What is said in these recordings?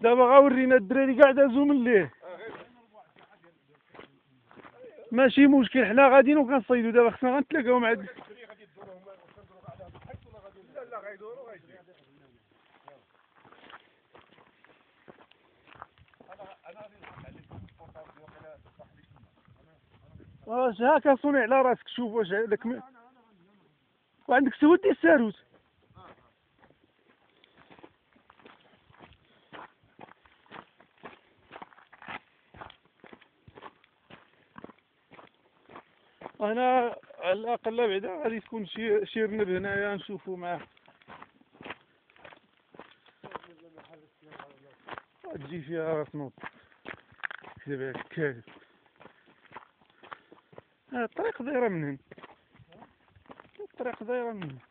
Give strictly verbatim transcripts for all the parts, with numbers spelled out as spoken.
دابا غاورينا الدراري كاع دازو من ليه. ماشي مشكل، حنا غاديين وكنصيدو دابا، خصنا غنتلاقاو مع هاد واش هاكا صوني على راسك. شوف واش لك م... وعندك سود ديال الساروت. انا على الاقل بعدا غادي تكون شي شي رنب هنايا نشوفو معاه. تجي فيها راس نوض دابا كاذب. ها الطريق دايره من هنا، الطريق دايره من هنا.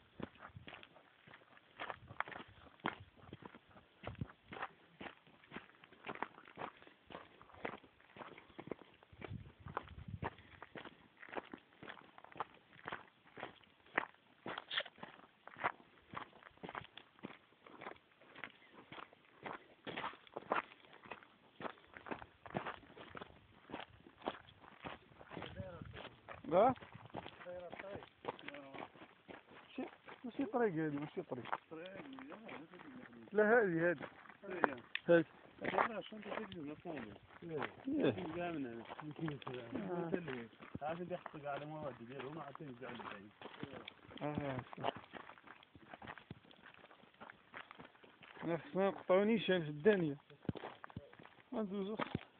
لا ماشي ماشي طريق هادي، ماشي طريق. لا هادي هادي هادي. خصنا نقطعو نيشان في الدانية غندوزو.